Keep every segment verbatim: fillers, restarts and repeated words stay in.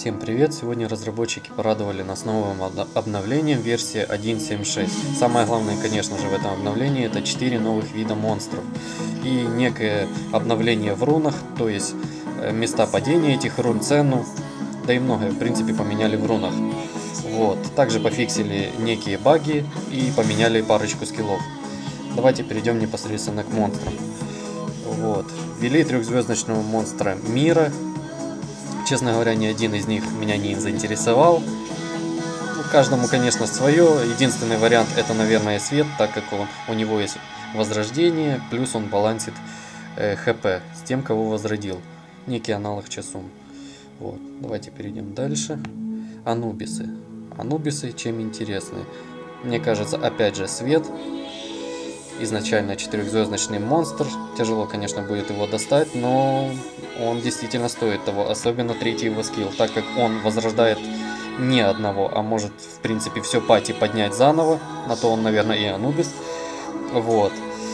Всем привет! Сегодня разработчики порадовали нас новым обновлением версии один точка семь точка шесть. Самое главное, конечно же, в этом обновлении это четыре новых вида монстров и некое обновление в рунах, то есть места падения этих рун, цену, да и многое в принципе поменяли в рунах. Вот. Также пофиксили некие баги и поменяли парочку скиллов. Давайте перейдем непосредственно к монстрам. Вот. Ввели трехзвездочного монстра Мира. Честно говоря, ни один из них меня не заинтересовал. Ну, каждому, конечно, свое. Единственный вариант это, наверное, Свет, так как он, у него есть возрождение, плюс он балансит э, хп с тем, кого возродил. Некий аналог Часун. Вот. Давайте перейдем дальше. Анубисы. Анубисы чем интересны? Мне кажется, опять же, Свет. Изначально четырехзвездочный монстр. Тяжело, конечно, будет его достать, но он действительно стоит того. Особенно третий его скилл, так как он возрождает не одного, а может, в принципе, все пати поднять заново. На то он, наверное, и Анубис. Вот.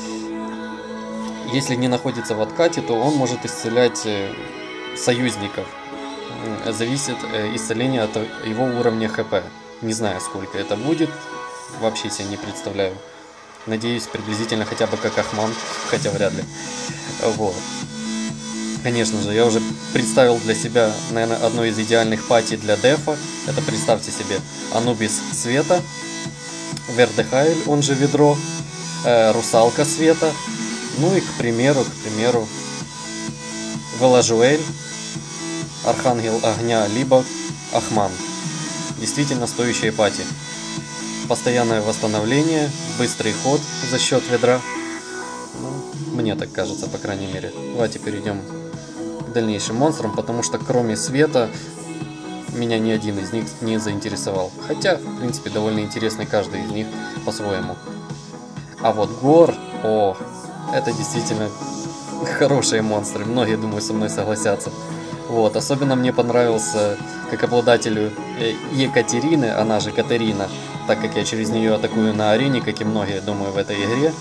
Если не находится в откате, то он может исцелять союзников. Зависит исцеление от его уровня хп. Не знаю, сколько это будет. Вообще себе не представляю. Надеюсь, приблизительно хотя бы как Ахман, хотя вряд ли. Вот. Конечно же, я уже представил для себя, наверное, одно из идеальных пати для дефа. Это, представьте себе, Анубис Света, Вердехайль, он же Ведро, э, Русалка Света, ну и, к примеру, к примеру, Велажуэль, Архангел Огня, либо Ахман. Действительно стоящие пати. Постоянное восстановление, быстрый ход за счет ведра. Ну, мне так кажется, по крайней мере. Давайте перейдем к дальнейшим монстрам, потому что кроме Света меня ни один из них не заинтересовал. Хотя, в принципе, довольно интересный каждый из них по-своему. А вот Гор, о, это действительно хорошие монстры. Многие, думаю, со мной согласятся. Вот, особенно мне понравился как обладателю Екатерины, она же Катерина, так как я через нее атакую на арене, как и многие, думаю, в этой игре.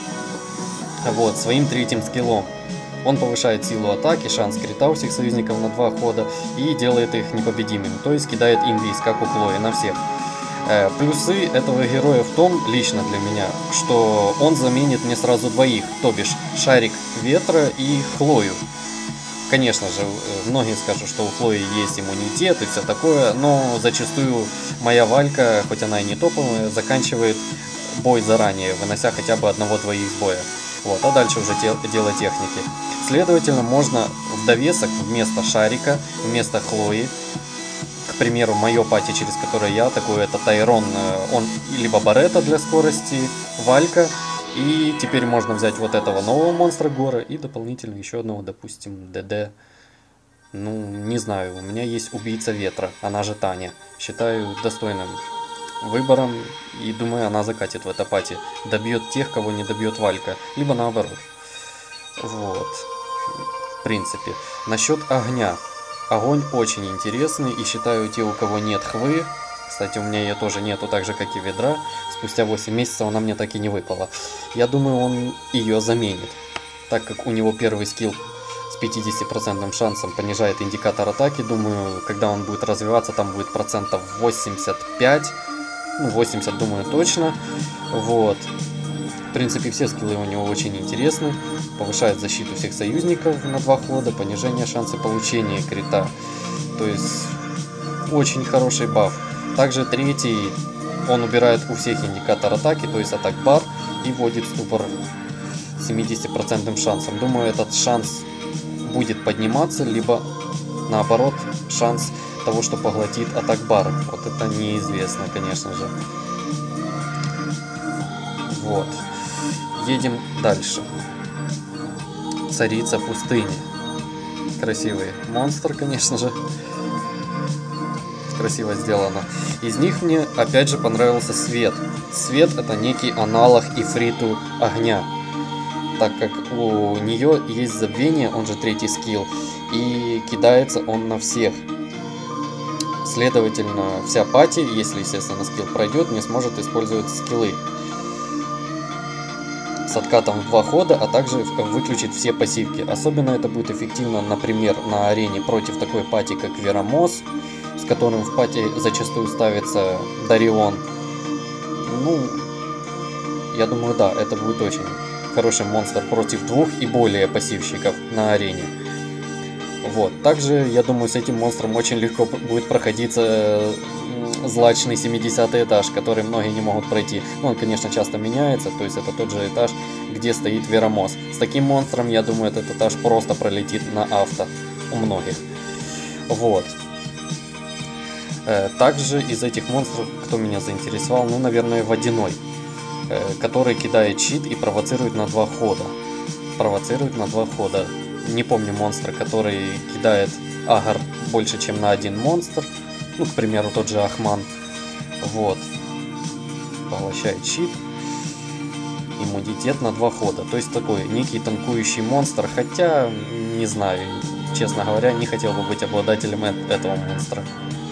Вот, своим третьим скиллом. Он повышает силу атаки, шанс крита у всех союзников на два хода и делает их непобедимыми, то есть кидает инвиз, как у Хлои, на всех. Э, плюсы этого героя в том, лично для меня, что он заменит мне сразу двоих, то бишь Шарик Ветра и Хлою. Конечно же, многие скажут, что у Хлои есть иммунитет и все такое, но зачастую моя Валька, хоть она и не топовая, заканчивает бой заранее, вынося хотя бы одного-двоих с боя. Вот, а дальше уже те, дело техники. Следовательно, можно в довесок вместо Шарика, вместо Хлои, к примеру, мое пати, через которое я атакую, это Тайрон, он либо Барета для скорости, Валька. И теперь можно взять вот этого нового монстра Гора и дополнительно еще одного, допустим, ДД. Ну, не знаю, у меня есть Убийца Ветра, она же Таня. Считаю достойным выбором и думаю, она закатит в это пати. Добьет тех, кого не добьет Валька, либо наоборот. Вот, в принципе. Насчет огня. Огонь очень интересный и считаю, те, у кого нет хвы, кстати, у меня ее тоже нету, так же, как и ведра. Спустя восемь месяцев она мне так и не выпала. Я думаю, он ее заменит, так как у него первый скилл с пятидесятипроцентным шансом понижает индикатор атаки. Думаю, когда он будет развиваться, там будет процентов восемьдесят пять. Ну, восемьдесят, думаю, точно. Вот. В принципе, все скиллы у него очень интересны. Повышает защиту всех союзников на два хода, понижение шанса получения крита. То есть, очень хороший баф. Также третий, он убирает у всех индикатор атаки, то есть атак бар, и вводит ступор с семидесятипроцентным шансом. Думаю, этот шанс будет подниматься, либо наоборот, шанс того, что поглотит атак бар. Вот это неизвестно, конечно же. Вот. Едем дальше. Царица пустыни. Красивый монстр, конечно же. Красиво сделано. Из них мне опять же понравился Свет. Свет это некий аналог Ифриту огня, так как у нее есть забвение, он же третий скилл, и кидается он на всех. Следовательно, вся пати, если естественно скилл пройдет, не сможет использовать скиллы с откатом в два хода, а также выключить все пассивки. Особенно это будет эффективно, например, на арене против такой пати, как Верамос, которым в пати зачастую ставится Дарион. Ну, я думаю, да, это будет очень хороший монстр против двух и более пассивщиков на арене. Вот. Также, я думаю, с этим монстром очень легко будет проходиться злачный семидесятый этаж, который многие не могут пройти. Ну, он, конечно, часто меняется, то есть это тот же этаж, где стоит Верамос. С таким монстром, я думаю, этот этаж просто пролетит на авто у многих. Вот. Также из этих монстров, кто меня заинтересовал, ну, наверное, Водяной, который кидает щит и провоцирует на два хода. Провоцирует на два хода. Не помню монстра, который кидает агар больше, чем на один монстр. Ну, к примеру, тот же Ахман. Вот. Поглощает щит. Иммунитет на два хода. То есть такой некий танкующий монстр. Хотя, не знаю, честно говоря, не хотел бы быть обладателем этого монстра.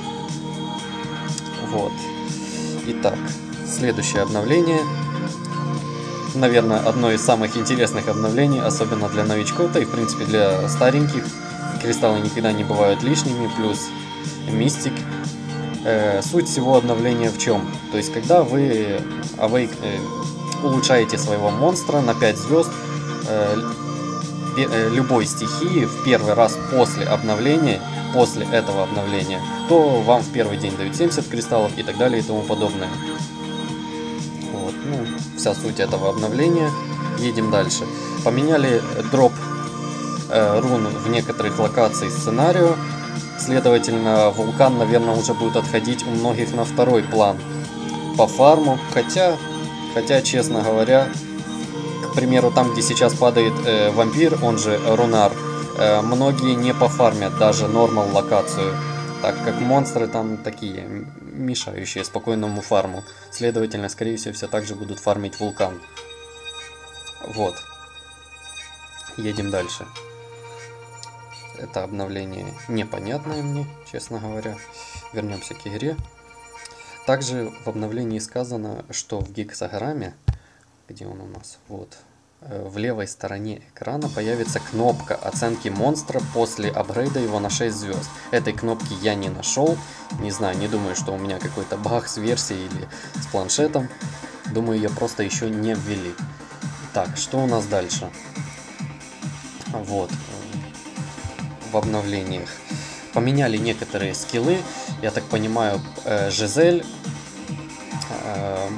Вот. Итак, следующее обновление. Наверное, одно из самых интересных обновлений, особенно для новичков, да и в принципе для стареньких. Кристаллы никогда не бывают лишними, плюс мистик. Э, суть всего обновления в чем? То есть, когда вы awake, э, улучшаете своего монстра на пять звезд э, э, любой стихии в первый раз после обновления, после этого обновления, то вам в первый день дают семьдесят кристаллов и так далее и тому подобное. Вот, ну, вся суть этого обновления. Едем дальше. Поменяли дроп э, рун в некоторых локациях сценарию. Следовательно, вулкан, наверное, уже будет отходить у многих на второй план по фарму. Хотя, хотя честно говоря, к примеру, там, где сейчас падает э, вампир, он же рунар, э, многие не пофармят даже нормал локацию, так как монстры там такие, мешающие спокойному фарму. Следовательно, скорее всего, все так же будут фармить вулкан. Вот. Едем дальше. Это обновление непонятное мне, честно говоря. Вернемся к игре. Также в обновлении сказано, что в гексограмме, где он у нас, вот, в левой стороне экрана появится кнопка оценки монстра после апгрейда его на шесть звезд. Этой кнопки я не нашел. Не знаю, не думаю, что у меня какой-то баг с версией или с планшетом. Думаю, ее просто еще не ввели. Так, что у нас дальше? Вот. В обновлениях поменяли некоторые скиллы. Я так понимаю, э, Жизель, э,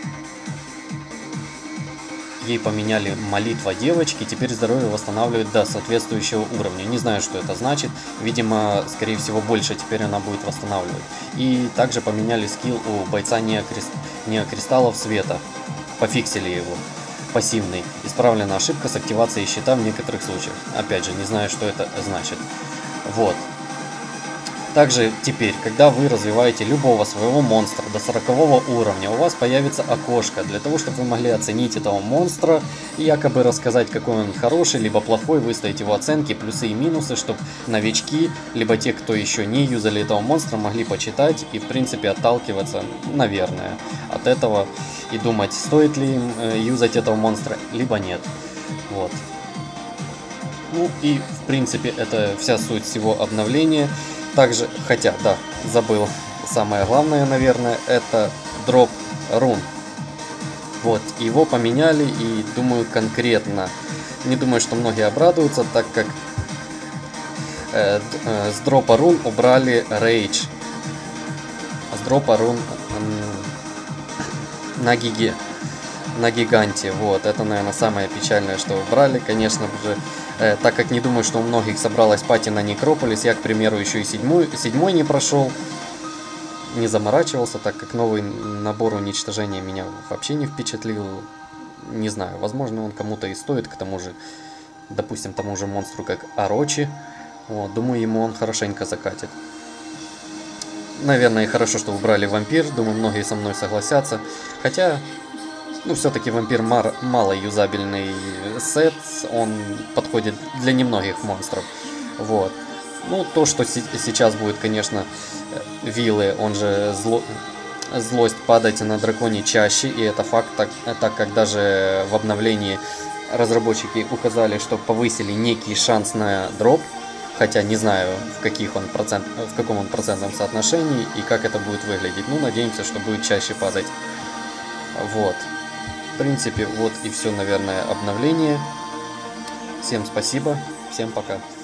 ей поменяли молитва девочки, теперь здоровье восстанавливает до соответствующего уровня. Не знаю, что это значит. Видимо, скорее всего, больше теперь она будет восстанавливать. И также поменяли скилл у бойца неокрист... неокристаллов света. Пофиксили его. Пассивный. Исправлена ошибка с активацией щита в некоторых случаях. Опять же, не знаю, что это значит. Вот. Также теперь, когда вы развиваете любого своего монстра до сорокового уровня, у вас появится окошко для того, чтобы вы могли оценить этого монстра и якобы рассказать, какой он хороший, либо плохой, выставить его оценки, плюсы и минусы, чтобы новички, либо те, кто еще не юзали этого монстра, могли почитать и, в принципе, отталкиваться, наверное, от этого и думать, стоит ли им э, юзать этого монстра, либо нет. Вот. Ну и, в принципе, это вся суть всего обновления. Также, хотя, да, забыл, самое главное, наверное, это дроп рун. Вот, его поменяли и, думаю, конкретно. Не думаю, что многие обрадуются, так как э, э, с дропа рун убрали рейдж. С дропа рун э, на гиге, на гиганте. Вот, это, наверное, самое печальное, что убрали, конечно же. Э, так как не думаю, что у многих собралась пати на Некрополис, я, к примеру, еще и седьмой, седьмой не прошел, не заморачивался, так как новый набор уничтожения меня вообще не впечатлил. Не знаю, возможно, он кому-то и стоит, к тому же, допустим, тому же монстру, как Орочи. Вот, думаю, ему он хорошенько закатит. Наверное, и хорошо, что убрали вампир, думаю, многие со мной согласятся. Хотя... Ну, все-таки вампир мало юзабельный сет, он подходит для немногих монстров. Вот. Ну, то, что сейчас будет, конечно, виллы, он же зло... злость падать на драконе чаще, и это факт, так, так как даже в обновлении разработчики указали, что повысили некий шанс на дроп. Хотя не знаю, в, каких он процент, в каком он процентном соотношении и как это будет выглядеть. Ну, надеемся, что будет чаще падать. Вот. В принципе, вот и все, наверное, обновление. Всем спасибо, всем пока.